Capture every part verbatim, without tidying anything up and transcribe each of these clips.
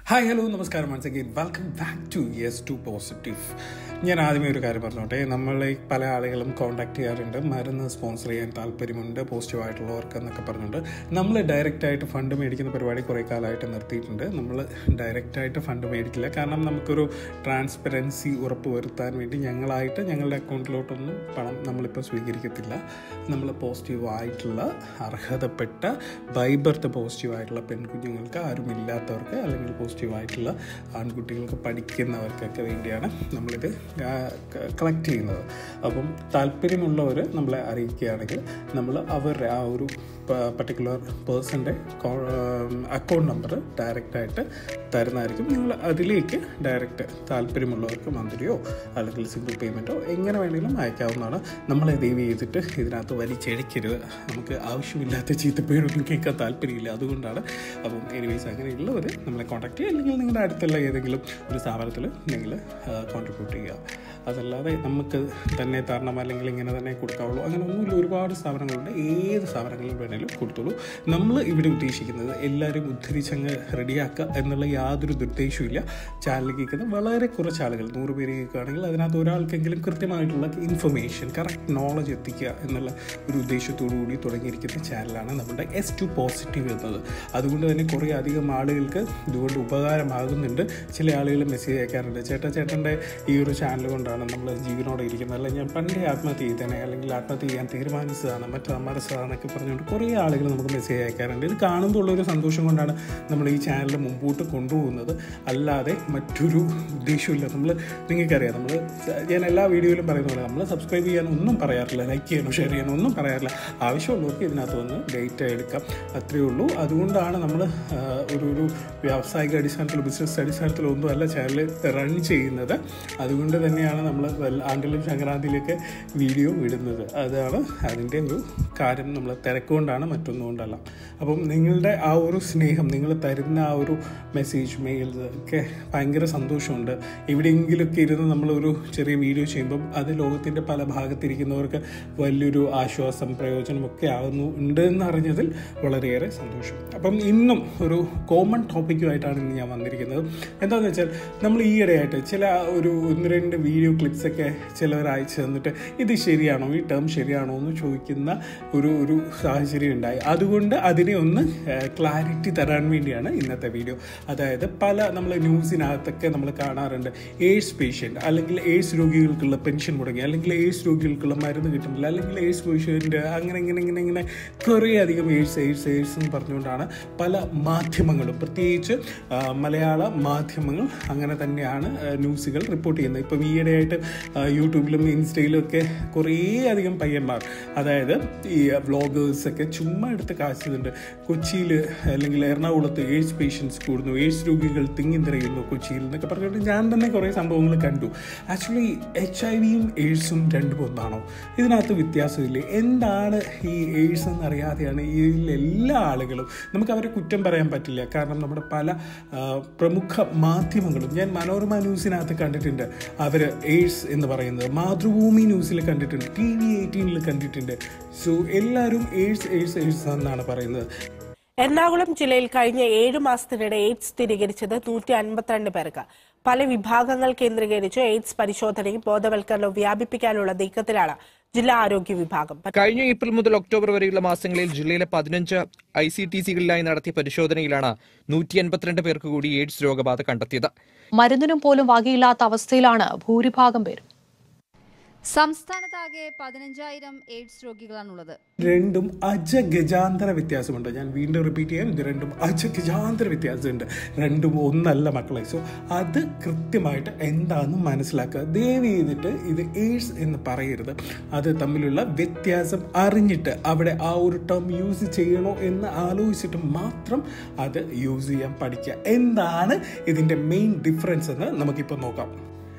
Hi hello നമസ്കാരം once again welcome back to yes to positive. ഞാൻ ആദ്യമേ ഒരു കാര്യം പറഞ്ഞോട്ടെ, നമ്മളെ പല ആളുകളും കോൺടാക്ട് ചെയ്യാറുണ്ട്, മരുന്ന് സ്പോൺസർ ചെയ്യാൻ താല്പര്യമുണ്ട് പോസിറ്റീവായിട്ടുള്ളവർക്ക് എന്നൊക്കെ പറഞ്ഞുകൊണ്ട്. നമ്മൾ ഡയറക്റ്റായിട്ട് ഫണ്ട് മേടിക്കുന്ന പരിപാടി കുറേ കാലമായിട്ട് നിർത്തിയിട്ടുണ്ട്. നമ്മൾ ഡയറക്റ്റായിട്ട് ഫണ്ട് മേടിക്കില്ല, കാരണം നമുക്കൊരു ട്രാൻസ്പെറൻസി ഉറപ്പ് വരുത്താൻ വേണ്ടി ഞങ്ങളായിട്ട് ഞങ്ങളുടെ അക്കൗണ്ടിലോട്ടൊന്നും പണം നമ്മളിപ്പോൾ സ്വീകരിക്കത്തില്ല. നമ്മൾ പോസിറ്റീവായിട്ടുള്ള അർഹതപ്പെട്ട ബൈ ബർത്ത് പോസിറ്റീവായിട്ടുള്ള പെൺകുഞ്ഞുങ്ങൾക്ക്, ആരുമില്ലാത്തവർക്ക് അല്ലെങ്കിൽ പോസിറ്റീവായിട്ടുള്ള ആൺകുട്ടികൾക്ക് പഠിക്കുന്നവർക്കൊക്കെ വേണ്ടിയാണ് നമ്മളിത് കളക്ട് ചെയ്യുന്നത്. അപ്പം താല്പര്യമുള്ളവർ നമ്മളെ അറിയിക്കുകയാണെങ്കിൽ നമ്മൾ അവരുടെ ആ ഒരു പർട്ടിക്കുലർ പേഴ്സൻ്റെ അക്കൗണ്ട് നമ്പർ ഡയറക്റ്റായിട്ട് തരുന്നതായിരിക്കും. നിങ്ങൾ അതിലേക്ക് ഡയറക്റ്റ് താല്പര്യമുള്ളവർക്ക് മന്ത്ലിയോ അല്ലെങ്കിൽ സിംഗിൾ പേയ്മെൻറ്റോ എങ്ങനെ വേണമെങ്കിലും അയക്കാവുന്നതാണ്. നമ്മളെ ദയവ് ചെയ്തിട്ട് ഇതിനകത്ത് വലിച്ചെഴിക്കരുത്. നമുക്ക് ആവശ്യമില്ലാത്ത ചീത്തപ്പേരൊന്നും കേൾക്കാൻ താല്പര്യമില്ല, അതുകൊണ്ടാണ്. അപ്പം എനിവേസ് അങ്ങനെയുള്ളവർ നമ്മളെ കോൺടാക്ട് ചെയ്യുക, അല്ലെങ്കിൽ നിങ്ങളുടെ അടുത്തുള്ള ഏതെങ്കിലും ഒരു സ്ഥാപനത്തിൽ നിങ്ങൾ കോൺട്രിബ്യൂട്ട് ചെയ്യുക. അതല്ലാതെ നമുക്ക് തന്നെ തരണം അല്ലെങ്കിൽ ഇങ്ങനെ തന്നെ കൊടുക്കാവുള്ളൂ അങ്ങനെ ഒന്നുമില്ല. ഒരുപാട് സ്ഥാപനങ്ങളുണ്ട്, ഏത് സ്ഥാപനങ്ങളിൽ വേണമെങ്കിലും കൊടുത്തോളൂ. നമ്മൾ ഇവിടെ ഉദ്ദേശിക്കുന്നത് എല്ലാവരും ഉദ്ധരിച്ചങ്ങ് റെഡിയാക്കുക എന്നുള്ള യാതൊരു ദുർദ്ദേശവും ഇല്ല. ചാനൽ കേൾക്കുന്ന വളരെ കുറച്ച് ആളുകൾ, നൂറ് പേര് കേൾക്കുകയാണെങ്കിൽ അതിനകത്ത് ഒരാൾക്കെങ്കിലും കൃത്യമായിട്ടുള്ള ഇൻഫർമേഷൻ, കറക്റ്റ് നോളജ് എത്തിക്കുക എന്നുള്ള ഒരു ഉദ്ദേശത്തോടു കൂടി തുടങ്ങിയിരിക്കുന്ന ചാനലാണ് നമ്മുടെ എസ് ടു പോസിറ്റീവ് എന്നത്. അതുകൊണ്ട് തന്നെ കുറേ അധികം ആളുകൾക്ക് ഇതുകൊണ്ട് ഉപകാരമാകുന്നുണ്ട്. ചില ആളുകൾ മെസ്സേജ് അയക്കാറുണ്ട്, ചേട്ടാ ചേട്ടൻ്റെ ഈ ഒരു ചാനൽ കൊണ്ടാണ് നമ്മൾ ജീവനോടെ ഇരിക്കുന്നത്, അല്ലെങ്കിൽ ഞാൻ പണ്ടേ ആത്മഹത്യ ചെയ്തേനെ, അല്ലെങ്കിൽ ആത്മഹത്യ ചെയ്യാൻ തീരുമാനിച്ചതാണ്, മറ്റു അമരസതാന്നൊക്കെ പറഞ്ഞുകൊണ്ട് കുറേ ആളുകൾ നമുക്ക് മെസ്സേജ് അയക്കാറുണ്ട്. ഇത് കാണുമ്പോൾ ഉള്ളൊരു സന്തോഷം കൊണ്ടാണ് നമ്മൾ ഈ ചാനൽ മുമ്പോട്ട് കൊണ്ടുപോകുന്നത്, അല്ലാതെ മറ്റൊരു ഉദ്ദേശമില്ല. നമ്മൾ നിങ്ങൾക്കറിയാം, നമ്മൾ ഞാൻ എല്ലാ വീഡിയോയിലും പറയുന്ന പോലെ നമ്മൾ സബ്സ്ക്രൈബ് ചെയ്യാൻ ഒന്നും പറയാറില്ല, ലൈക്ക് ചെയ്യാനോ ഷെയർ ചെയ്യാനോ ഒന്നും പറയാറില്ല. ആവശ്യമുള്ളവർക്ക് ഇതിനകത്ത് വന്ന് ഡേറ്റ എടുക്കാം, അത്രയേ ഉള്ളൂ. അതുകൊണ്ടാണ് നമ്മൾ ഒരു ഒരു വ്യാവസായിക അടിസ്ഥാനത്തിലോ ബിസിനസ് അടിസ്ഥാനത്തിലോ ഒന്നും അല്ല ചാനൽ റൺ ചെയ്യുന്നത്. അതുകൊണ്ട് തന്നെയാണ് നമ്മൾ ആണ്ടിലും സംക്രാന്തിയിലൊക്കെ വീഡിയോ ഇടുന്നത്. അതാണ് അതിൻ്റെ ഒരു കാര്യം. നമ്മൾ തിരക്കുകൊണ്ടാണ്, മറ്റൊന്നും കൊണ്ടല്ല. അപ്പം നിങ്ങളുടെ ആ ഒരു സ്നേഹം, നിങ്ങൾ തരുന്ന ആ ഒരു മെസ്സേജ്, മെയിൽസ് ഒക്കെ ഭയങ്കര സന്തോഷമുണ്ട്. എവിടെയെങ്കിലുമൊക്കെ ഇരുന്ന് നമ്മളൊരു ചെറിയ വീഡിയോ ചെയ്യുമ്പം അത് ലോകത്തിൻ്റെ പല ഭാഗത്തിരിക്കുന്നവർക്ക് വലിയൊരു ആശ്വാസം, പ്രയോജനമൊക്കെ ആകുന്നു ഉണ്ട് എന്നറിഞ്ഞതിൽ വളരെയേറെ സന്തോഷം. അപ്പം ഇന്നും ഒരു കോമൺ ടോപ്പിക്കുമായിട്ടാണ് ഇന്ന് ഞാൻ വന്നിരിക്കുന്നത്. എന്താണെന്ന് വെച്ചാൽ, നമ്മൾ ഈയിടെയായിട്ട് ചില ഒരു ഒന്ന് രണ്ട് വീഡിയോ ക്ലിപ്സൊക്കെ ചിലവർ അയച്ചു തന്നിട്ട് ഇത് ശരിയാണോ, ഈ ടേം ശരിയാണോ എന്ന് ചോദിക്കുന്ന ഒരു ഒരു സാഹചര്യം ഉണ്ടായി. അതുകൊണ്ട് അതിനെ ഒന്ന് ക്ലാരിറ്റി തരാൻ വേണ്ടിയാണ് ഇന്നത്തെ വീഡിയോ. അതായത് പല നമ്മൾ ന്യൂസിനകത്തൊക്കെ നമ്മൾ കാണാറുണ്ട്, എയ്ഡ്സ് പേഷ്യൻ്റ് അല്ലെങ്കിൽ എയ്ഡ്സ് രോഗികൾക്കുള്ള പെൻഷൻ മുടങ്ങി, അല്ലെങ്കിൽ എയ്ഡ്സ് രോഗികൾക്കുള്ള മരുന്ന് കിട്ടുന്നില്ല, അല്ലെങ്കിൽ എയ്ഡ്സ് പേഷ്യൻ്റ് അങ്ങനെ ഇങ്ങനെ ഇങ്ങനെ ഇങ്ങനെ കുറേ അധികം എയ്ഡ്സ് എയ്ഡ്സ് എയ്ഡ്സ് എന്ന് പറഞ്ഞുകൊണ്ടാണ് പല മാധ്യമങ്ങളും, പ്രത്യേകിച്ച് മലയാള മാധ്യമങ്ങൾ അങ്ങനെ തന്നെയാണ് ന്യൂസുകൾ റിപ്പോർട്ട് ചെയ്യുന്നത്. ഇപ്പം ഈയിടെയായിട്ട് യൂട്യൂബിലും ഇൻസ്റ്റയിലും ഒക്കെ കുറേ അധികം പയ്യന്മാർ, അതായത് ഈ വ്ളോഗേഴ്സൊക്കെ ചുമ്മാ എടുത്ത് കാശുന്നുണ്ട്. കൊച്ചിയിൽ അല്ലെങ്കിൽ എറണാകുളത്ത് എയ്ഡ്സ് പേഷ്യൻസ് കൂടുന്നു, എയ്ഡ്സ് രോഗികൾ തിങ്ങി നിറയുന്നു കൊച്ചിയിൽ എന്നൊക്കെ പറഞ്ഞിട്ട് ഞാൻ തന്നെ കുറേ സംഭവങ്ങൾ കണ്ടു. ആക്ച്വലി എച്ച് ഐ വിയും എയ്ഡ്സും രണ്ടും ഒന്നാണോ? ഇതിനകത്ത് വ്യത്യാസമില്ലേ? എന്താണ് ഈ എയ്ഡ്സ് എന്നറിയാതെയാണ് ഇതിൽ എല്ലാ ആളുകളും. നമുക്ക് അവരെ കുറ്റം പറയാൻ പറ്റില്ല, കാരണം നമ്മുടെ പല പ്രമുഖ മാധ്യമങ്ങളും, ഞാൻ മനോരമ ന്യൂസിനകത്ത് കണ്ടിട്ടുണ്ട് അവർ എയ്ഡ്സ് എന്ന് പറയുന്നത്, മാതൃഭൂമി ന്യൂസിൽ കണ്ടിട്ടുണ്ട്, ടി വി എയ്റ്റീനിൽ കണ്ടിട്ടുണ്ട്. സോ എല്ലാവരും എയ്ഡ്സ് എയ്ഡ്സ് എയ്ഡ്സ് എന്നാണ് പറയുന്നത്. എറണാകുളം ജില്ലയിൽ കഴിഞ്ഞ ഏഴു മാസത്തിനിടെ എയ്ഡ്സ് സ്ഥിരീകരിച്ചത് നൂറ്റി അൻപത്തിരണ്ട് പേർക്ക്. പല വിഭാഗങ്ങൾ കേന്ദ്രീകരിച്ച് എയ്ഡ്സ് പരിശോധനയും ബോധവൽക്കരണവും വ്യാപിപ്പിക്കാനുള്ള നീക്കത്തിലാണ് ജില്ലാ ആരോഗ്യ വിഭാഗം. കഴിഞ്ഞ ഏപ്രിൽ മുതൽ ഒക്ടോബർ വരെയുള്ള മാസങ്ങളിൽ ജില്ലയിലെ പതിനഞ്ച് ഐ സി ടി സികളിലായി നടത്തിയ പരിശോധനയിലാണ് നൂറ്റി അൻപത്തിരണ്ട് പേർക്ക് കൂടി എയ്ഡ്സ് രോഗബാധ കണ്ടെത്തിയത്. മരുന്നിനും പോലും വകയില്ലാത്ത അവസ്ഥയിലാണ് ഭൂരിഭാഗം പേരും. സംസ്ഥാനത്താകെ പതിനഞ്ചായിരം എയ്ഡ്സ് രോഗികളാണുള്ളത്. രണ്ടും അജഗജാന്തര വ്യത്യാസമുണ്ട്. ഞാൻ വീണ്ടും റിപ്പീറ്റ് ചെയ്യാം, ഇത് രണ്ടും അജഗജാന്തര വ്യത്യാസമുണ്ട്. രണ്ടും ഒന്നല്ല മക്കളെ. സോ അത് കൃത്യമായിട്ട് എന്താണെന്ന് മനസ്സിലാക്കുക. ദയവ് ചെയ്തിട്ട് ഇത് എയ്ഡ്സ് എന്ന് പറയരുത്. അത് തമ്മിലുള്ള വ്യത്യാസം അറിഞ്ഞിട്ട് അവിടെ ആ ഒരു ടേം യൂസ് ചെയ്യണോ എന്ന് ആലോചിച്ചിട്ട് മാത്രം അത് യൂസ് ചെയ്യാൻ പഠിക്കുക. എന്താണ് ഇതിൻ്റെ മെയിൻ ഡിഫറൻസ് എന്ന് നമുക്കിപ്പോൾ നോക്കാം.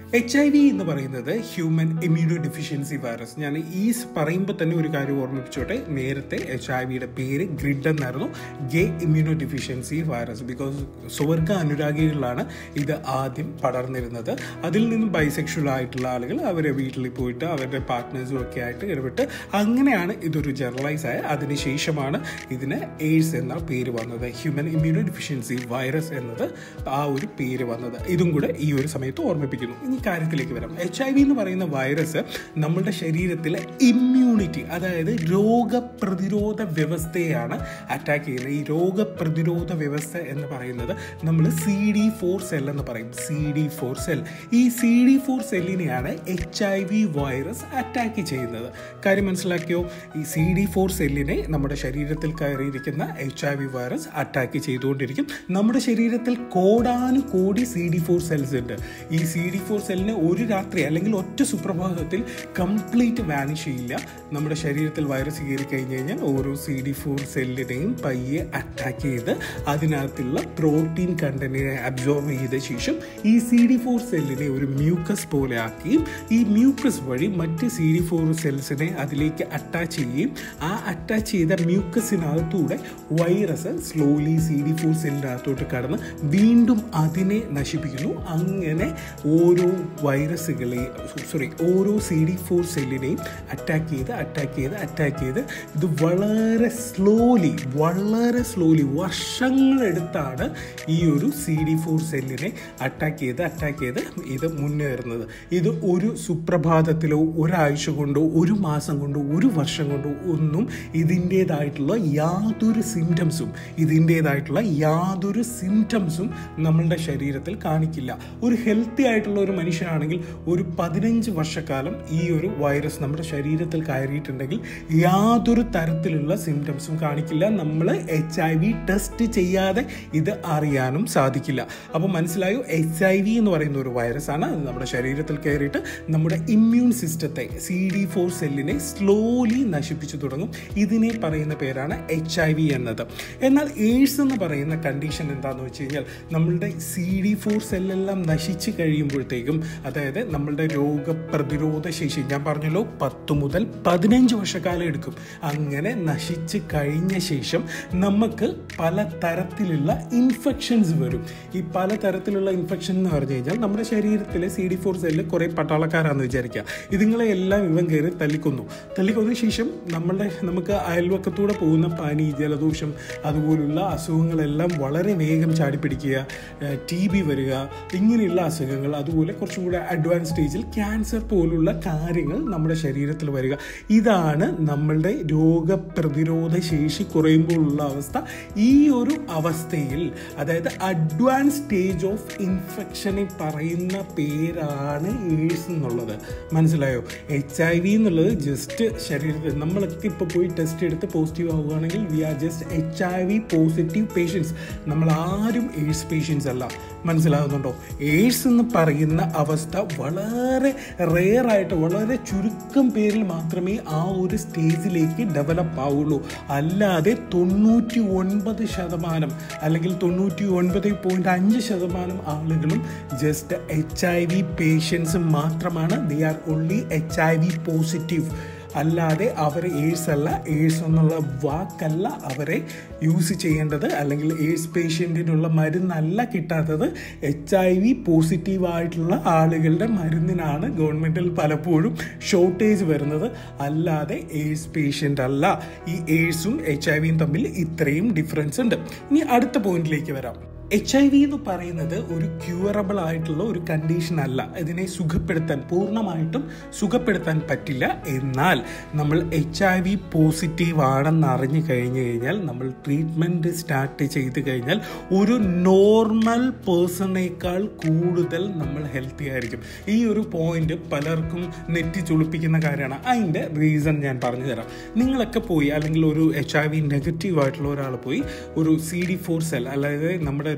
എച്ച് ഐ വി എന്ന് പറയുന്നത് ഹ്യൂമൻ ഇമ്മ്യൂണോ ഡെഫിഷ്യൻസി വൈറസ്. ഞാൻ ഈ പറയുമ്പോൾ തന്നെ ഒരു കാര്യം ഓർമ്മിപ്പിച്ചോട്ടെ, നേരത്തെ എച്ച് ഐ വിയുടെ പേര് ഗ്രിഡ് എന്നായിരുന്നു, gay immuno deficiency virus. Because സ്വർഗ അനുരാഗികളിലാണ് ഇത് ആദ്യം പടർന്നിരുന്നത്. അതിൽ നിന്നും ബൈസെക്ഷൽ ആയിട്ടുള്ള ആളുകൾ അവരെ വീട്ടിൽ പോയിട്ട് അവരുടെ പാർട്ട്നേഴ്സും ഒക്കെ ആയിട്ട് ഇടപെട്ട് അങ്ങനെയാണ് ഇതൊരു ജനറലൈസ് ആയ. അതിനുശേഷമാണ് ഇതിന് എയ്ഡ്സ് എന്ന പേര് വന്നത്, ഹ്യൂമൻ ഇമ്മ്യൂണോ ഡെഫിഷ്യൻസി വൈറസ് എന്നത് ആ ഒരു പേര് വന്നത്. ഇതും കൂടെ ഈ ഒരു സമയത്ത് ഓർമ്മിപ്പിക്കുന്നു. ഇനി കാര്യത്തിലേക്ക് വരാം. എച്ച് ഐ വി എന്ന് പറയുന്ന വൈറസ് നമ്മുടെ ശരീരത്തിലെ ഇമ്മ്യൂണിറ്റി, അതായത് രോഗപ്രതിരോധ വ്യവസ്ഥയെയാണ് അറ്റാക്ക് ചെയ്യുന്നത്. ഈ രോഗപ്രതിരോധ വ്യവസ്ഥ എന്ന് പറയുന്നത് നമ്മൾ സി ഡി ഫോർ സെൽ എന്ന് പറയും. സി ഡി ഫോർ സെൽ ഈ സി ഡി ഫോർ സെല്ലിനെയാണ് H I V virus attack ചെയ്യുന്നത്. കാര്യം മനസ്സിലാക്കിയോ? ഈ സി ഡി ഫോർ സെല്ലിനെ നമ്മുടെ ശരീരത്തിൽ കയറിയിരിക്കുന്ന H I V virus attack ചെയ്തുകൊണ്ടിരിക്കും. നമ്മുടെ ശരീരത്തിൽ കോടാനു കോടി സി ഡി ഫോർ സെൽസ് ഉണ്ട്. ഈ സി ഡി ഫോർ സെല്ലിന് ഒരു രാത്രി അല്ലെങ്കിൽ ഒറ്റ സുപ്രഭാതത്തിൽ കംപ്ലീറ്റ് വാനിഷ് ചെയ്യില്ല. നമ്മുടെ ശരീരത്തിൽ വൈറസ് കയറി കഴിഞ്ഞ് കഴിഞ്ഞാൽ ഓരോ സി ഡി ഫോർ സെല്ലിനെയും പയ്യെ അറ്റാക്ക് ചെയ്ത് അതിനകത്തുള്ള പ്രോട്ടീൻ കണ്ടന്റിനെ അബ്സോർബ് ചെയ്ത ശേഷം ഈ സി ഡി ഫോർ സെല്ലിനെ ഒരു മ്യൂക്കസ് പോലെ ആക്കുകയും ഈ മ്യൂക്കസ് വഴി മറ്റ് സി ഡി ഫോർ സെൽസിനെ അതിലേക്ക് അറ്റാച്ച് ചെയ്യുകയും ആ അറ്റാച്ച് ചെയ്ത മ്യൂക്കസിനകത്തൂടെ virus slowly C D four സെല്ലിനകത്തോട്ട് കടന്ന് വീണ്ടും അതിനെ നശിപ്പിക്കുന്നു. അങ്ങനെ ഓരോ വൈറസുകളെ സോറി ഓരോ സി ഡി ഫോർ സെല്ലിനെയും അറ്റാക്ക് ചെയ്ത് അറ്റാക്ക് ചെയ്ത് അറ്റാക്ക് ചെയ്ത് ഇത് വളരെ സ്ലോലി വളരെ സ്ലോലി വർഷങ്ങളെടുത്താണ് ഈ ഒരു സി ഡി ഫോർ സെല്ലിനെ അറ്റാക്ക് ചെയ്ത് അറ്റാക്ക് ചെയ്ത് ഇത് മുന്നേറുന്നത്. ഇത് ഒരു സുപ്രഭാതത്തിലോ ഒരാഴ്ച കൊണ്ടോ ഒരു മാസം കൊണ്ടോ ഒരു വർഷം കൊണ്ടോ ഒന്നും ഇതിൻ്റേതായിട്ടുള്ള യാതൊരു സിംറ്റംസും ഇതിൻ്റേതായിട്ടുള്ള യാതൊരു സിംറ്റംസും നമ്മളുടെ ശരീരത്തിൽ കാണിക്കില്ല. ഒരു ഹെൽത്തി ആയിട്ടുള്ള ഒരു മനുഷ്യനാണെങ്കിൽ ഒരു പതിനഞ്ച് വർഷക്കാലം ഈ ഒരു വൈറസ് നമ്മുടെ ശരീരത്തിൽ കയറിയിട്ടുണ്ടെങ്കിൽ യാതൊരു തരത്തിലുള്ള സിംറ്റംസും കാണിക്കില്ല. നമ്മൾ എച്ച് ഐ വി ടെസ്റ്റ് ചെയ്യാതെ ഇത് അറിയാനും സാധിക്കില്ല. അപ്പോൾ മനസ്സിലായോ? എച്ച് ഐ വി എന്ന് പറയുന്ന ഒരു വൈറസ് ആണ്. അത് നമ്മുടെ ശരീരത്തിൽ കയറിയിട്ട് നമ്മുടെ ഇമ്മ്യൂൺ സിസ്റ്റത്തെ സി ഡി ഫോർ സെല്ലിനെ സ്ലോലി നശിപ്പിച്ചു തുടങ്ങും. ഇതിനെ പറയുന്ന പേരാണ് എച്ച് ഐ വി എന്നത്. എന്നാൽ എയ്ഡ്സ് എന്ന് പറയുന്ന കണ്ടീഷൻ എന്താണെന്ന് വെച്ച് കഴിഞ്ഞാൽ നമ്മളുടെ സി ഡി ഫോർ സെല്ലെല്ലാം നശിച്ച് കഴിയുമ്പോഴത്തേക്കും, അതായത് നമ്മളുടെ രോഗപ്രതിരോധ ശേഷി ഞാൻ പറഞ്ഞല്ലോ പത്ത് മുതൽ പതിനഞ്ച് വർഷക്കാലം എടുക്കും. അങ്ങനെ നശിച്ച് കഴിഞ്ഞ ശേഷം നമുക്ക് പല തരത്തിലുള്ള ഇൻഫെക്ഷൻസ് വരും. ഈ പല തരത്തിലുള്ള ഇൻഫെക്ഷൻ എന്ന് പറഞ്ഞു കഴിഞ്ഞാൽ നമ്മുടെ ശരീരത്തിലെ സി ഡി ഫോർ സെല്ല് കുറേ പട്ടാളക്കാരാണെന്ന് വിചാരിക്കുക. ഇതുങ്ങളെ എല്ലാം ഇവൻ കയറി തല്ലിക്കൊന്നു തല്ലിക്കൊന്ന ശേഷം നമ്മളുടെ നമുക്ക് അയൽവക്കത്തൂടെ പോകുന്ന പനി, ജലദോഷം അതുപോലുള്ള അസുഖങ്ങളെല്ലാം വളരെ വേഗം ചാടിപ്പിടിക്കുക, ടി ബി വരിക, ഇങ്ങനെയുള്ള അസുഖങ്ങൾ, അതുപോലെ കുറച്ചും കൂടെ അഡ്വാൻസ് സ്റ്റേജിൽ ക്യാൻസർ പോലുള്ള കാര്യങ്ങൾ നമ്മുടെ ശരീരത്തിൽ വരിക. ഇതാണ് നമ്മളുടെ രോഗപ്രതിരോധ ശേഷി കുറയുമ്പോഴുള്ള അവസ്ഥ. ഈ ഒരു അവസ്ഥയിൽ, അതായത് അഡ്വാൻസ് സ്റ്റേജ് ഓഫ് ഇൻഫെക്ഷനെ പറയുന്ന പേരാണ് എയ്ഡ്സ് എന്നുള്ളത്. മനസ്സിലായോ? എച്ച് ഐ വി എന്നുള്ളത് ജസ്റ്റ് ശരീരത്തിൽ നമ്മളൊക്കെ ഇപ്പോൾ പോയി ടെസ്റ്റ് എടുത്ത് പോസിറ്റീവ് ആവുകയാണെങ്കിൽ we are just H I V positive patients. നമ്മൾ ആരും എയ്ഡ്സ് പേഷ്യൻസ് അല്ല. മനസ്സിലാകുന്നുണ്ടോ? എയ്ഡ്സ് എന്ന് പറയുന്ന അവസ്ഥ വളരെ റെയർ ആയിട്ട് വളരെ ചുരുക്കം പേരിൽ മാത്രമേ ആ ഒരു സ്റ്റേജിലേക്ക് ഡെവലപ്പ് ആവുള്ളൂ. അല്ലാതെ തൊണ്ണൂറ്റി ഒൻപത് ശതമാനം അല്ലെങ്കിൽ തൊണ്ണൂറ്റി ഒൻപത് പോയിന്റ് അഞ്ച് ശതമാനം ആളുകളും just H I V patients മാത്രമാണ്. They are only H I V positive. അല്ലാതെ അവർ എയ്ഡ്സ് അല്ല, എയ്ഡ്സ് എന്നുള്ള വാക്കല്ല അവരെ യൂസ് ചെയ്യേണ്ടത്, അല്ലെങ്കിൽ എയ്ഡ്സ് പേഷ്യൻറ്റിനുള്ള മരുന്നല്ല കിട്ടാത്തത്. എച്ച് ഐ വി പോസിറ്റീവ് ആയിട്ടുള്ള ആളുകളുടെ മരുന്നിനാണ് ഗവൺമെൻറ്റിൽ പലപ്പോഴും ഷോർട്ടേജ് വരുന്നത്, അല്ലാതെ എയ്ഡ്സ് പേഷ്യൻ്റ് അല്ല. ഈ എയ്ഡ്സും എച്ച് ഐ വിയും തമ്മിൽ ഇത്രയും ഡിഫറൻസ് ഉണ്ട്. ഇനി അടുത്ത പോയിന്റിലേക്ക് വരാം. എച്ച് ഐ വി എന്ന് പറയുന്നത് ഒരു ക്യൂറബിൾ ആയിട്ടുള്ള ഒരു കണ്ടീഷൻ അല്ല. ഇതിനെ സുഖപ്പെടുത്താൻ പൂർണ്ണമായിട്ടും സുഖപ്പെടുത്താൻ പറ്റില്ല. എന്നാൽ നമ്മൾ എച്ച് ഐ വി പോസിറ്റീവ് ആണെന്ന് അറിഞ്ഞു കഴിഞ്ഞു കഴിഞ്ഞാൽ നമ്മൾ ട്രീറ്റ്മെൻറ്റ് സ്റ്റാർട്ട് ചെയ്ത് കഴിഞ്ഞാൽ ഒരു നോർമൽ പേഴ്സണേക്കാൾ കൂടുതൽ നമ്മൾ ഹെൽത്തി ആയിരിക്കും. ഈ ഒരു പോയിന്റ് പലർക്കും നെറ്റി ചുളിപ്പിക്കുന്ന കാര്യമാണ്. അതിൻ്റെ റീസൺ ഞാൻ പറഞ്ഞു തരാം. നിങ്ങളൊക്കെ പോയി അല്ലെങ്കിൽ ഒരു എച്ച് ഐ വി നെഗറ്റീവ് ആയിട്ടുള്ള ഒരാൾ പോയി ഒരു സി ഡി ഫോർ സെൽ, അതായത് നമ്മുടെ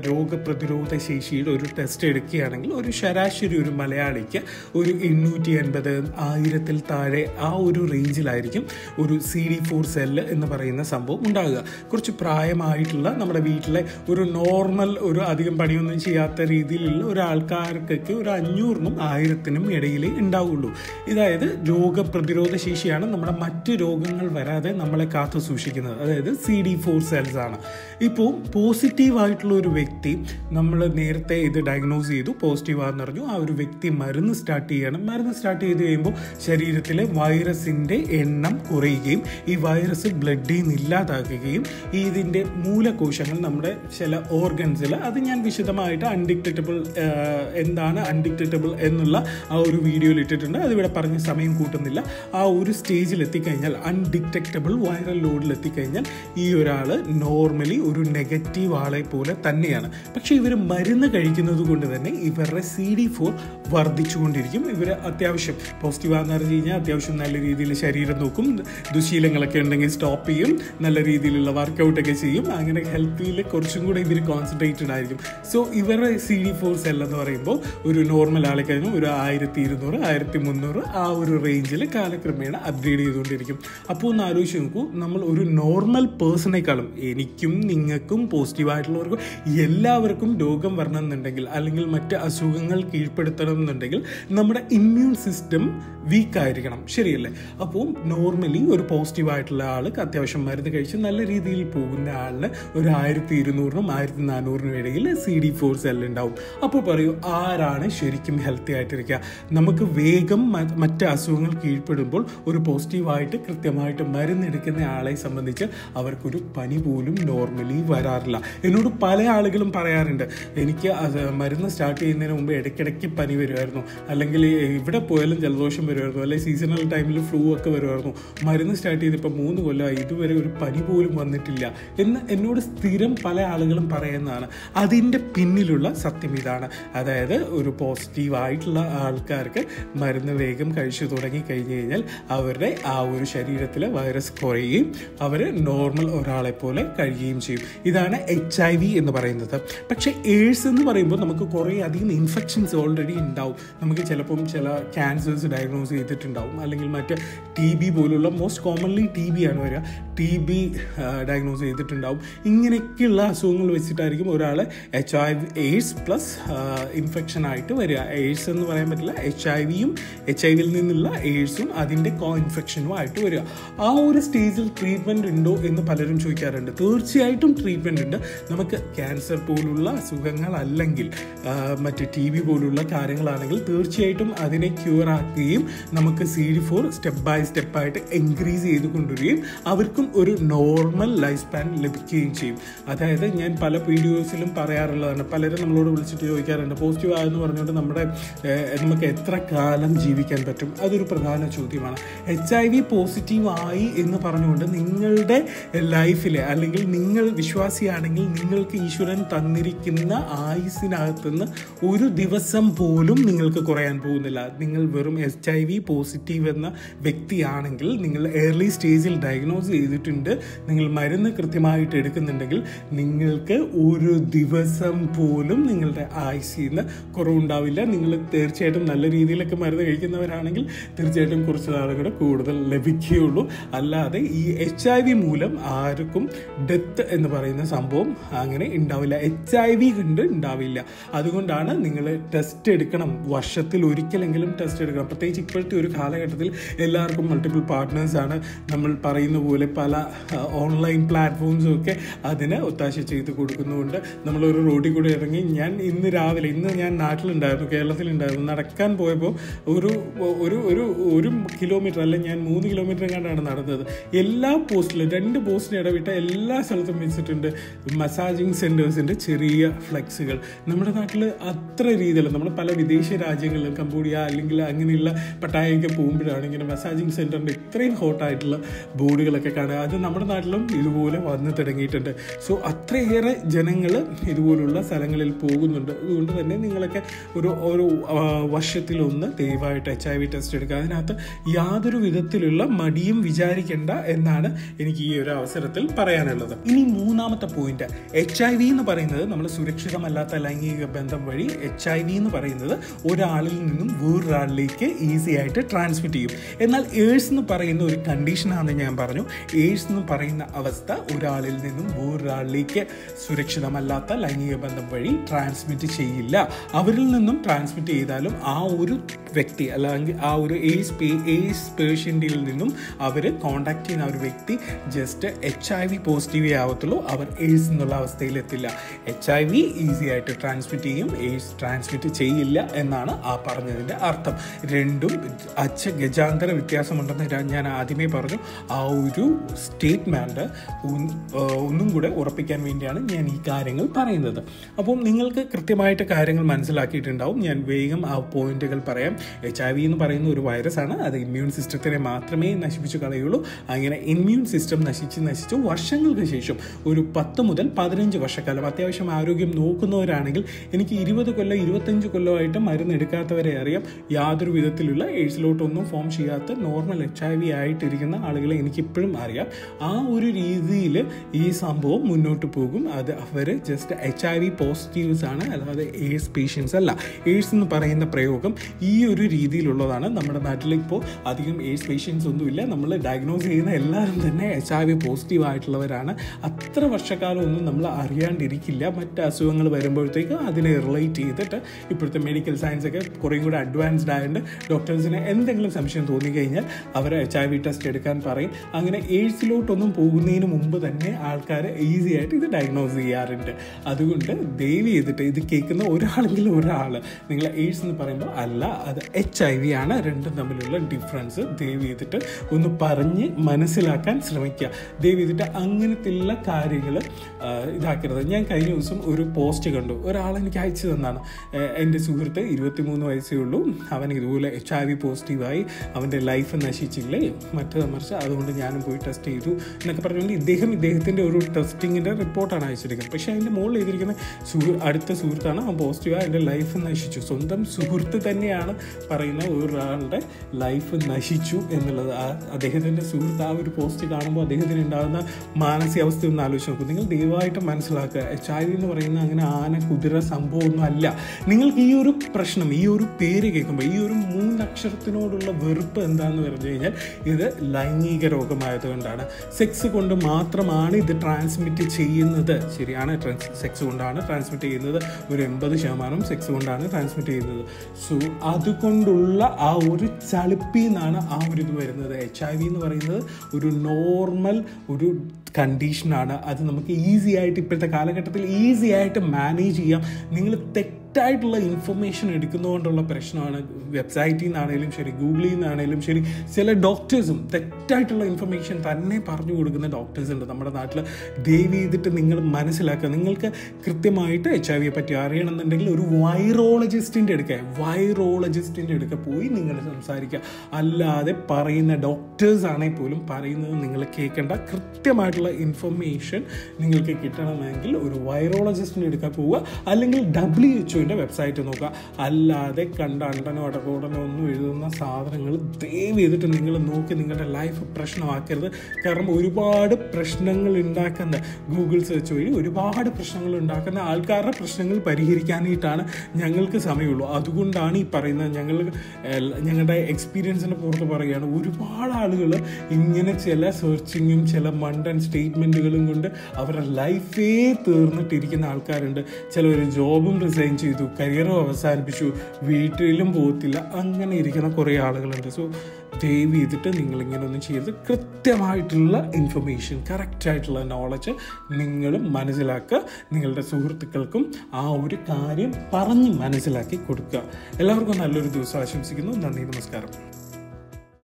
രോഗപ്രതിരോധ ശേഷിയുടെ ഒരു ടെസ്റ്റ് എടുക്കുകയാണെങ്കിൽ ഒരു ശരാശരി ഒരു മലയാളിക്ക് ഒരു എണ്ണൂറ്റി എൺപത് ആയിരത്തിൽ താഴെ ആ ഒരു റേഞ്ചിലായിരിക്കും ഒരു സി ഡി ഫോർ സെല്ല് എന്ന് പറയുന്ന സംഭവം ഉണ്ടാകുക. കുറച്ച് പ്രായമായിട്ടുള്ള നമ്മുടെ വീട്ടിലെ ഒരു നോർമൽ ഒരു അധികം പണിയൊന്നും ചെയ്യാത്ത രീതിയിലുള്ള ഒരാൾക്കാർക്കൊക്കെ ഒരു അഞ്ഞൂറിനും ആയിരത്തിനും ഇടയിലേ ഉണ്ടാവുള്ളൂ. ഇതായത് രോഗപ്രതിരോധ ശേഷിയാണ് നമ്മുടെ മറ്റ് രോഗങ്ങൾ വരാതെ നമ്മളെ കാത്തു സൂക്ഷിക്കുന്നത്. അതായത് സി ഡി ഫോർ സെൽസ് ആണ്. ഇപ്പോൾ പോസിറ്റീവായിട്ടുള്ള ഒരു വ്യക്തി, നമ്മൾ നേരത്തെ ഇത് ഡയഗ്നോസ് ചെയ്തു, പോസിറ്റീവാന്ന് പറഞ്ഞു, ആ ഒരു വ്യക്തി മരുന്ന് സ്റ്റാർട്ട് ചെയ്യണം. മരുന്ന് സ്റ്റാർട്ട് ചെയ്ത് കഴിയുമ്പോൾ ശരീരത്തിലെ വൈറസിൻ്റെ എണ്ണം കുറയുകയും ഈ വൈറസ് ബ്ലഡിൽ നിന്ന് ഇല്ലാതാക്കുകയും ഇതിൻ്റെ മൂലകോശങ്ങൾ നമ്മുടെ ചില ഓർഗൻസിൽ, അത് ഞാൻ വിശദമായിട്ട് അൺഡിറ്റക്റ്റബിൾ എന്താണ് അൺഡിറ്റക്റ്റബിൾ എന്നുള്ള ആ ഒരു വീഡിയോയിൽ ഇട്ടിട്ടുണ്ട്, അതിവിടെ പറഞ്ഞ സമയം കൂട്ടുന്നില്ല. ആ ഒരു സ്റ്റേജിൽ എത്തിക്കഴിഞ്ഞാൽ, അൺഡിറ്റക്റ്റബിൾ വൈറൽ ലോഡിൽ എത്തിക്കഴിഞ്ഞാൽ ഈ ഒരാൾ നോർമലി ഒരു നെഗറ്റീവ് ആളെ പോലെ തന്നെയാണ്. പക്ഷേ ഇവർ മരുന്ന് കഴിക്കുന്നത് കൊണ്ട് തന്നെ ഇവരുടെ സി ഡി ഫോർ വർദ്ധിച്ചുകൊണ്ടിരിക്കും. ഇവർ അത്യാവശ്യം പോസിറ്റീവ് ആണെന്ന് പറഞ്ഞു കഴിഞ്ഞാൽ അത്യാവശ്യം നല്ല രീതിയിൽ ശരീരം നോക്കും, ദുശീലങ്ങളൊക്കെ ഉണ്ടെങ്കിൽ സ്റ്റോപ്പ് ചെയ്യും, നല്ല രീതിയിലുള്ള വർക്കൗട്ടൊക്കെ ചെയ്യും. അങ്ങനെ ഹെൽത്തിൽ കുറച്ചും കൂടെ ഇവർ കോൺസെൻട്രേറ്റഡ് ആയിരിക്കും. സോ ഇവരുടെ സി ഡി ഫോർ സെൽ എന്ന് പറയുമ്പോൾ ഒരു നോർമൽ ആളെ കഴിഞ്ഞാൽ ഒരു ആയിരത്തി ഇരുന്നൂറ് ആയിരത്തി മുന്നൂറ് ആ ഒരു റേഞ്ചിൽ കാലക്രമേണ അപ്ഗ്രേഡ് ചെയ്തുകൊണ്ടിരിക്കും. അപ്പോൾ ഒന്ന് ആലോചിച്ച് നോക്കൂ, നമ്മൾ ഒരു നോർമൽ പേഴ്സണേക്കാളും, എനിക്കും നിങ്ങൾക്കും പോസിറ്റീവായിട്ടുള്ളവർക്കും എല്ലാവർക്കും രോഗം വരണമെന്നുണ്ടെങ്കിൽ അല്ലെങ്കിൽ മറ്റ് അസുഖങ്ങൾ കീഴ്പ്പെടുത്തണം എന്നുണ്ടെങ്കിൽ നമ്മുടെ ഇമ്മ്യൂൺ സിസ്റ്റം വീക്കായിരിക്കണം, ശരിയല്ലേ? അപ്പോൾ നോർമലി ഒരു പോസിറ്റീവായിട്ടുള്ള ആൾക്ക് അത്യാവശ്യം മരുന്ന് കഴിച്ച് നല്ല രീതിയിൽ പോകുന്ന ആളിന് ഒരു ആയിരത്തി ഇരുന്നൂറിനും ആയിരത്തി നാനൂറിനും ഇടയിൽ സി ഡി ഫോർ സെൽ ഉണ്ടാവും. അപ്പോൾ പറയൂ, ആരാണ് ശരിക്കും ഹെൽത്തി ആയിട്ടിരിക്കുക? നമുക്ക് വേഗം മറ്റ് അസുഖങ്ങൾ കീഴ്പ്പെടുമ്പോൾ ഒരു പോസിറ്റീവായിട്ട് കൃത്യമായിട്ട് മരുന്നെടുക്കുന്ന ആളെ സംബന്ധിച്ച് അവർക്കൊരു പനി പോലും നോർമലി വരാറില്ല. എന്നോട് പല ആളുകളും പറയാറുണ്ട്, എനിക്ക് മരുന്ന് സ്റ്റാർട്ട് ചെയ്യുന്നതിന് മുമ്പ് ഇടയ്ക്കിടയ്ക്ക് പനി വരുമായിരുന്നു, അല്ലെങ്കിൽ ഇവിടെ പോയാലും ജലദോഷം വരുമായിരുന്നു, അല്ലെങ്കിൽ സീസണൽ ടൈമിൽ ഫ്ലൂ ഒക്കെ വരുമായിരുന്നു, മരുന്ന് സ്റ്റാർട്ട് ചെയ്തിപ്പോൾ മൂന്ന് കൊല്ലമായി ഇതുവരെ ഒരു പനി പോലും വന്നിട്ടില്ല എന്ന് എന്നോട് സ്ഥിരം പല ആളുകളും പറയുന്നതാണ്. അതിൻ്റെ പിന്നിലുള്ള സത്യം ഇതാണ്. അതായത് ഒരു പോസിറ്റീവായിട്ടുള്ള ആൾക്കാർക്ക് മരുന്ന് വേഗം കഴിച്ചു തുടങ്ങി കഴിഞ്ഞ് കഴിഞ്ഞാൽ അവരുടെ ആ ഒരു ശരീരത്തിലെ വൈറസ് കുറയുകയും അവർ നോർമൽ ഒരാളെ പോലെ കഴിയുകയും ചെയ്യും. ഇതാണ് എച്ച് ഐ വി എന്ന് പറയുന്നത്. പക്ഷേ എയ്ഡ്സ് എന്ന് പറയുമ്പോൾ നമുക്ക് കുറേ അധികം ഇൻഫെക്ഷൻസ് ഓൾറെഡി ഉണ്ടാവും. നമുക്ക് ചിലപ്പം ചില ക്യാൻസേഴ്സ് ഡയഗ്നോസ് ചെയ്തിട്ടുണ്ടാവും, അല്ലെങ്കിൽ മറ്റ് ടി ബി പോലുള്ള, മോസ്റ്റ് കോമൺലി ടി ബി ആണ് വരിക, ടി ബി ഡയഗ്നോസ് ചെയ്തിട്ടുണ്ടാവും. ഇങ്ങനെയൊക്കെയുള്ള അസുഖങ്ങൾ വെച്ചിട്ടായിരിക്കും ഒരാൾ H I V AIDS plus infection ആയിട്ട് വരിക. എയ്ഡ്സ് എന്ന് പറയാൻ പറ്റില്ല, എച്ച് ഐ വിയും എച്ച് ഐ വിയിൽ നിന്നുള്ള എയ്ഡ്സും അതിൻ്റെ കോ ഇൻഫെക്ഷനും ആയിട്ട് വരിക. ആ ഒരു സ്റ്റേജിൽ ട്രീറ്റ്മെൻറ്റ് ഉണ്ടോ എന്ന് പലരും ചോദിക്കാറുണ്ട്. തീർച്ചയായിട്ടും ട്രീറ്റ്മെൻറ്റ് ഉണ്ട്. നമുക്ക് ക്യാൻസർ പോലുള്ള അസുഖങ്ങൾ അല്ലെങ്കിൽ മറ്റ് ടി ബി പോലുള്ള കാര്യങ്ങളാണെങ്കിൽ തീർച്ചയായിട്ടും അതിനെ ക്യൂർ ആക്കുകയും നമുക്ക് C D four step by സ്റ്റെപ്പായിട്ട് ഇൻക്രീസ് ചെയ്ത് കൊണ്ടുവരികയും അവർക്കും ഒരു നോർമൽ ലൈഫ് സ്പാൻ ലഭിക്കുകയും ചെയ്യും. അതായത് ഞാൻ പല വീഡിയോസിലും പറയാറുള്ളതാണ്, പലരും നമ്മളോട് വിളിച്ചിട്ട് ചോദിക്കാറുണ്ട്, പോസിറ്റീവ് ആയെന്ന് പറഞ്ഞുകൊണ്ട് നമ്മുടെ നമുക്ക് എത്ര കാലം ജീവിക്കാൻ പറ്റും? അതൊരു പ്രധാന ചോദ്യമാണ്. എച്ച് ഐ വി പോസിറ്റീവ് ആയി എന്ന് പറഞ്ഞുകൊണ്ട് നിങ്ങളുടെ ലൈഫിലെ, അല്ലെങ്കിൽ നിങ്ങൾ വിശ്വാസിയാണെങ്കിൽ നിങ്ങൾക്ക് ഈശ്വരൻ തന്നിരിക്കുന്ന ആയുസിനകത്തുനിന്ന് ഒരു ദിവസം പോലും നിങ്ങൾക്ക് കുറയാൻ പോകുന്നില്ല. നിങ്ങൾ വെറും എച്ച് ഐ വി പോസിറ്റീവ് എന്ന വ്യക്തിയാണെങ്കിൽ, നിങ്ങൾ ഏർലി സ്റ്റേജിൽ ഡയഗ്നോസ് ചെയ്തിട്ടുണ്ട്, നിങ്ങൾ മരുന്ന് കൃത്യമായിട്ട് എടുക്കുന്നുണ്ടെങ്കിൽ നിങ്ങൾക്ക് ഒരു ദിവസം പോലും നിങ്ങളുടെ ആയുസ്സിൽ നിന്ന് കുറവുണ്ടാവില്ല. നിങ്ങൾ തീർച്ചയായിട്ടും നല്ല രീതിയിലൊക്കെ മരുന്ന് കഴിക്കുന്നവരാണെങ്കിൽ തീർച്ചയായിട്ടും കുറച്ച് നാളുകൂടെ കൂടുതൽ ലഭിക്കുകയുള്ളൂ. അല്ലാതെ ഈ എച്ച് ഐ വി മൂലം ആർക്കും ഡെത്ത് എന്ന് പറയുന്ന സംഭവം അങ്ങനെ ഉണ്ടാവില്ല. എച്ച് ഐ വി കൊണ്ട് ഉണ്ടാവില്ല. അതുകൊണ്ടാണ് നിങ്ങൾ ടെസ്റ്റ് എടുക്കണം, വർഷത്തിൽ ഒരിക്കലെങ്കിലും ടെസ്റ്റ് എടുക്കണം. പ്രത്യേകിച്ച് ഇപ്പോഴത്തെ ഒരു കാലഘട്ടത്തിൽ എല്ലാവർക്കും മൾട്ടിപ്പിൾ പാർട്ട്നേഴ്സാണ്. നമ്മൾ പറയുന്ന പോലെ പല ഓൺലൈൻ പ്ലാറ്റ്ഫോംസും ഒക്കെ അതിന് ഒത്താശ ചെയ്ത് കൊടുക്കുന്നുണ്ട്. നമ്മളൊരു റോഡിൽ കൂടെ ഇറങ്ങി, ഞാൻ ഇന്ന് രാവിലെ, ഇന്ന് ഞാൻ നാട്ടിലുണ്ടായിരുന്നു, കേരളത്തിലുണ്ടായിരുന്നു, നടക്കാൻ പോയപ്പോൾ ഒരു ഒരു ഒരു ഒരു കിലോമീറ്റർ അല്ല, ഞാൻ മൂന്ന് കിലോമീറ്റർ കണ്ടാണ് നടന്നത്. എല്ലാ പോസ്റ്റിലും, രണ്ട് പോസ്റ്റിന് ഇടവിട്ട എല്ലാ സ്ഥലത്തും വെച്ചിട്ടുണ്ട് മസാജിങ് സെൻറ്റേഴ്സിൻ്റെ ചെറിയ ഫ്ലെക്സുകൾ. നമ്മുടെ നാട്ടിൽ അത്ര രീതിയിൽ, നമ്മൾ പല വിദേശ രാജ്യങ്ങളിൽ, കംബോഡിയ അല്ലെങ്കിൽ അങ്ങനെയുള്ള പട്ടായൊക്കെ പോകുമ്പോഴാണ് ഇങ്ങനെ മസാജിങ് സെൻറ്ററിൻ്റെ ഇത്രയും ഹോട്ടായിട്ടുള്ള ബോർഡുകളൊക്കെ കാണുക. അത് നമ്മുടെ നാട്ടിലും ഇതുപോലെ വന്ന് തുടങ്ങിയിട്ടുണ്ട്. സോ അത്രയേറെ ജനങ്ങൾ ഇതുപോലുള്ള സ്ഥലങ്ങളിൽ പോകുന്നുണ്ട്. അതുകൊണ്ട് തന്നെ നിങ്ങളൊക്കെ ഒരു ഒരു വർഷത്തിലൊന്ന് ദയവായിട്ട് എച്ച് ഐ വി ടെസ്റ്റ് എടുക്കുക. അതിനകത്ത് യാതൊരു വിധത്തിലുള്ള മടിയും വിചാരിക്കേണ്ട എന്നാണ് എനിക്ക് ഈ ഒരു അവസരത്തിൽ പറയാനുള്ളത്. ഇനി മൂന്നാമത്തെ പോയിന്റ്, എച്ച് ഐ വി എന്ന് പറയുന്നത് നമ്മൾ സുരക്ഷിതമല്ലാത്ത ലൈംഗിക ബന്ധം വഴി എച്ച് ഐ വി എന്ന് പറയുന്നത് ഒരാളിൽ നിന്നും വേറൊരാളിലേക്ക് ഈസി ആയിട്ട് ട്രാൻസ്മിറ്റ് ചെയ്യും. എന്നാൽ എയ്ഡ്സ് എന്ന് പറയുന്ന ഒരു കണ്ടീഷനാണെന്ന് ഞാൻ പറഞ്ഞു. എയ്ഡ്സ് എന്ന് പറയുന്ന അവസ്ഥ ഒരാളിൽ നിന്നും വേറൊരാളിലേക്ക് സുരക്ഷിതമല്ലാത്ത ലൈംഗിക ബന്ധം വഴി ട്രാൻസ്മിറ്റ് ചെയ്യില്ല. അവരിൽ നിന്നും ട്രാൻസ്മിറ്റ് ചെയ്താലും ആ ഒരു വ്യക്തി അല്ലെങ്കിൽ ആ ഒരു എയ്ഡ്സ് എയ്ഡ്സ് പേഷ്യൻറ്റിൽ നിന്നും അവർ കോണ്ടാക്ട് ചെയ്യുന്ന ഒരു വ്യക്തി ജസ്റ്റ് എച്ച് ഐ വി പോസിറ്റീവേ ആവത്തുള്ളൂ. അവർ എയ്ഡ്സ് എന്നുള്ള അവസ്ഥയിലെത്തില്ല. എച്ച് ഐ വി ഈസി ആയിട്ട് ട്രാൻസ്മിറ്റ് ചെയ്യും, എയ്ഡ്സ് ട്രാൻസ്മിറ്റ് ചെയ്യില്ല എന്നാണ് ആ പറഞ്ഞതിൻ്റെ അർത്ഥം. രണ്ടും അച്ഛ ഗജാന്തര വ്യത്യാസമുണ്ടെന്ന് ഞാൻ ആദ്യമേ പറഞ്ഞു. ആ ഒരു സ്റ്റേറ്റ്മെൻറ്റ് ഒന്നും കൂടെ ഉറപ്പിക്കാൻ വേണ്ടിയാണ് ഞാൻ ഈ കാര്യങ്ങൾ പറയുന്നത്. അപ്പം നിങ്ങൾക്ക് കൃത്യമായിട്ട് കാര്യങ്ങൾ മനസ്സിലാക്കിയിട്ടുണ്ടാവും. ഞാൻ വേഗം ആ പോയിന്റുകൾ പറയാം. എച്ച് ഐ വി എന്ന് പറയുന്ന ഒരു വൈറസാണ്. അത് ഇമ്മ്യൂൺ സിസ്റ്റത്തിനെ മാത്രമേ നശിപ്പിച്ചു കളയുള്ളൂ. അങ്ങനെ ഇമ്മ്യൂൺ സിസ്റ്റം നശിച്ച് നശിച്ച് വർഷങ്ങൾക്ക് ശേഷം ഒരു പത്ത് മുതൽ പതിനഞ്ച് വർഷക്കാലം അത്യാവശ്യം ആരോഗ്യം നോക്കുന്നവരാണെങ്കിൽ, എനിക്ക് ഇരുപത് കൊല്ലം ഇരുപത്തഞ്ച് കൊല്ലമായിട്ട് മരുന്ന് എടുക്കാത്തവരെ അറിയാം. യാതൊരു വിധത്തിലുള്ള എയ്ഡ്സിലോട്ടൊന്നും ഫോം ചെയ്യാത്ത നോർമൽ എച്ച് ഐ വി ആയിട്ടിരിക്കുന്ന ആളുകളെ എനിക്കിപ്പോഴും അറിയാം. ആ ഒരു രീതിയിൽ ഈ സംഭവം മുന്നോട്ട് പോകും. അത് അവർ just H I V positives ആണ്, അല്ലാതെ എയ്ഡ്സ് പേഷ്യൻസ് അല്ല. എയ്ഡ്സ് എന്ന് പറയുന്ന പ്രയോഗം ഈ ഒരു രീതിയിലുള്ളതാണ്. നമ്മുടെ നാട്ടിൽ ഇപ്പോൾ അധികം എയ്ഡ്സ് പേഷ്യൻസ് ഒന്നുമില്ല. നമ്മൾ ഡയഗ്നോസ് ചെയ്യുന്ന എല്ലാവരും തന്നെ എച്ച് ഐ വി പോസിറ്റീവ് ആയിട്ടുള്ളവരാണ്. അത്ര വർഷക്കാലം ഒന്നും നമ്മൾ അറിയാണ്ടിരിക്കില്ല. മറ്റ് അസുഖങ്ങൾ വരുമ്പോഴത്തേക്ക് അതിനെ റിലേറ്റ് ചെയ്തിട്ട് ഇപ്പോഴത്തെ മെഡിക്കൽ സയൻസ് ഒക്കെ കുറേ കൂടെ അഡ്വാൻസ്ഡ് ആയതുകൊണ്ട് ഡോക്ടേഴ്സിന് എന്തെങ്കിലും സംശയം തോന്നിക്കഴിഞ്ഞാൽ അവർ എച്ച് ഐ വി ടെസ്റ്റ് എടുക്കാൻ പറയും. അങ്ങനെ എയ്ഡ്സിലോട്ടൊന്നും പോകുന്നതിന് മുമ്പ് തന്നെ ആൾക്കാർ ഈസി ആയിട്ട് ഇത് ഡയഗ്നോസ് ചെയ്യാറുണ്ട്. അതുകൊണ്ട് ദയവ് ചെയ്തിട്ട് ഇത് കേൾക്കുന്ന ഒരാളെങ്കിലും ഒരാൾ നിങ്ങൾ എയ്ഡ്സ് എന്ന് പറയുമ്പോൾ അല്ല, അത് എച്ച് ഐ വി ആണ്. രണ്ടും തമ്മിലുള്ള ഡിഫറൻസ് ദയവ് ചെയ്തിട്ട് ഒന്ന് പറഞ്ഞ് മനസ്സിലാക്കാൻ ശ്രമിക്കുക. ദയവ് ചെയ്തിട്ട് അങ്ങനത്തെയുള്ള കാര്യങ്ങൾ ഇതാക്കരുത്. ഞാൻ കഴിഞ്ഞ ദിവസം ഒരു പോസ്റ്റ് കണ്ടു. ഒരാൾ എനിക്ക് അയച്ചു തന്നാണ്. എൻ്റെ സുഹൃത്ത് ഇരുപത്തിമൂന്ന് വയസ്സേ ഉള്ളൂ, അവൻ ഇതുപോലെ എച്ച് ഐ വി പോസിറ്റീവായി, അവൻ്റെ ലൈഫ് നശിച്ചില്ലേ, മറ്റേത് മറിച്ച്, അതുകൊണ്ട് ഞാനും പോയി ടെസ്റ്റ് ചെയ്തു എന്നൊക്കെ പറഞ്ഞുകൊണ്ട് ഇദ്ദേഹം ഇദ്ദേഹത്തിൻ്റെ ഒരു ടെസ്റ്റിങ്ങിൻ്റെ റിപ്പോർട്ടാണ് അയച്ചിരിക്കുന്നത്. പക്ഷേ അതിൻ്റെ മുകളിൽ എഴുതിയിരിക്കുന്ന സുഹൃ അടുത്ത സുഹൃത്താണ് അവൻ പോസിറ്റീവായി, എൻ്റെ ലൈഫ് നശിച്ചു. സ്വന്തം സുഹൃത്ത് തന്നെയാണ് പറയുന്ന ഒരാളുടെ ലൈഫ് നശിച്ചു എന്നുള്ളത്. അദ്ദേഹത്തിൻ്റെ സുഹൃത്ത് ആ ഒരു പോസ്റ്റ് കാണുമ്പോൾ അദ്ദേഹത്തിന് ഉണ്ടാകുന്ന മാനസികാവസ്ഥ ഒന്ന് ആലോചിച്ച് നോക്കും. നിങ്ങൾ ദയവായിട്ട് മനസ്സിലാക്കുക, എച്ച് ഐ വി എന്ന് പറയുന്ന അങ്ങനെ ആന കുതിര സംഭവമൊന്നും അല്ല. നിങ്ങൾക്ക് ഈ ഒരു പ്രശ്നം, ഈ ഒരു പേര് കേൾക്കുമ്പോൾ ഈ ഒരു മൂന്നക്ഷരത്തിനോടുള്ള വെറുപ്പ് എന്താണെന്ന് പറഞ്ഞു കഴിഞ്ഞാൽ ഇത് ലൈംഗിക രോഗമായതുകൊണ്ടാണ്. സെക്സ് കൊണ്ട് മാത്രമാണ് ഇത് ട്രാൻസ്മിറ്റ് ചെയ്യുന്നത്. ശരിയാണ്, സെക്സ് കൊണ്ടാണ് ട്രാൻസ്മിറ്റ് ചെയ്യുന്നത്. ഒരു എൺപത് ശതമാനം സെക്സ് കൊണ്ടാണ് ട്രാൻസ്മിറ്റ് ചെയ്യുന്നത്. സോ അതുകൊണ്ടുള്ള ആ ഒരു ചളിപ്പിൽ നിന്നാണ് ആ ഒരു ഇത് വരുന്നത്. എച്ച് ഐ വി എന്ന് പറയുന്നത് ഒരു നോർമൽ ഒരു കണ്ടീഷനാണ്. അത് നമുക്ക് ഈസി ആയിട്ട് ഇപ്പോഴത്തെ കാലഘട്ടത്തിൽ ഈസി ആയിട്ട് മാനേജ് ചെയ്യാം. നിങ്ങൾ തെറ്റായിട്ടുള്ള ഇൻഫർമേഷൻ എടുക്കുന്നതുകൊണ്ടുള്ള പ്രശ്നമാണ്. വെബ്സൈറ്റിൽ നിന്നാണേലും ശരി, ഗൂഗിളിൽ നിന്നാണേലും ശരി, ചില ഡോക്ടേഴ്സും തെറ്റായിട്ടുള്ള ഇൻഫർമേഷൻ തന്നെ പറഞ്ഞു കൊടുക്കുന്ന ഡോക്ടേഴ്സ് ഉണ്ട് നമ്മുടെ നാട്ടിൽ. ദയവ് ചെയ്തിട്ട് നിങ്ങൾ മനസ്സിലാക്കുക. നിങ്ങൾക്ക് കൃത്യമായിട്ട് എച്ച് ഐ വിയെ പറ്റി അറിയണമെന്നുണ്ടെങ്കിൽ ഒരു വൈറോളജിസ്റ്റിൻ്റെ അടുക്ക വൈറോളജിസ്റ്റിൻ്റെ അടുക്ക പോയി നിങ്ങൾ സംസാരിക്കുക. അല്ലാതെ പറയുന്ന ഡോക്ടേഴ്സ് ആണെങ്കിൽ പോലും പറയുന്നത് നിങ്ങൾ കേൾക്കേണ്ട. കൃത്യമായിട്ടുള്ള ഇൻഫർമേഷൻ നിങ്ങൾക്ക് കിട്ടണമെങ്കിൽ ഒരു വൈറോളജിസ്റ്റിൻ്റെ അടുക്ക പോവുക, അല്ലെങ്കിൽ ഡബ്ല്യു എച്ച് ഒൻ്റെ വെബ്സൈറ്റ് നോക്കുക. അല്ലാതെ കണ്ട അണ്ടനോ അടകോടനോ ഒന്നും എഴുതുന്ന സാധനങ്ങൾ ദയവ് ചെയ്തിട്ട് നിങ്ങൾ നോക്കി നിങ്ങളുടെ ലൈഫ് പ്രശ്നമാക്കരുത്. കാരണം ഒരുപാട് പ്രശ്നങ്ങൾ ഉണ്ടാക്കുന്ന, ഗൂഗിൾ സെർച്ച് വഴി ഒരുപാട് പ്രശ്നങ്ങൾ ഉണ്ടാക്കുന്ന ആൾക്കാരുടെ പ്രശ്നങ്ങൾ പരിഹരിക്കാനായിട്ടാണ് ഞങ്ങൾക്ക് സമയമുള്ളൂ. അതുകൊണ്ടാണ് ഈ പറയുന്നത്. ഞങ്ങൾ ഞങ്ങളുടെ എക്സ്പീരിയൻസിനെ പുറത്ത് പറയുകയാണ്. ഒരുപാട് ആളുകൾ ഇങ്ങനെ ചില സെർച്ചിങ്ങും ചില മണ്ടൻ സ്റ്റേറ്റ്മെൻറ്റുകളും കൊണ്ട് അവരുടെ ലൈഫേ തീർന്നിട്ടിരിക്കുന്ന ആൾക്കാരുണ്ട്. ചിലവർ ജോബും റിസൈൻ ചെയ്തു, കരിയറും അവസാനിപ്പിച്ചു, വീട്ടിലും പോകത്തില്ല, അങ്ങനെ ഇരിക്കുന്ന കുറേ ആളുകളുണ്ട്. സോ ദയവ് ചെയ്തിട്ട് നിങ്ങളിങ്ങനെ ഒന്നും ചെയ്യരുത്. കൃത്യമായിട്ടുള്ള ഇൻഫർമേഷൻ, കറക്റ്റായിട്ടുള്ള നോളജ് നിങ്ങളും മനസ്സിലാക്കുക. നിങ്ങളുടെ സുഹൃത്തുക്കൾക്കും ആ ഒരു കാര്യം പറഞ്ഞ് മനസ്സിലാക്കി കൊടുക്കുക. എല്ലാവർക്കും നല്ലൊരു ദിവസം ആശംസിക്കുന്നു. നന്ദി, നമസ്കാരം.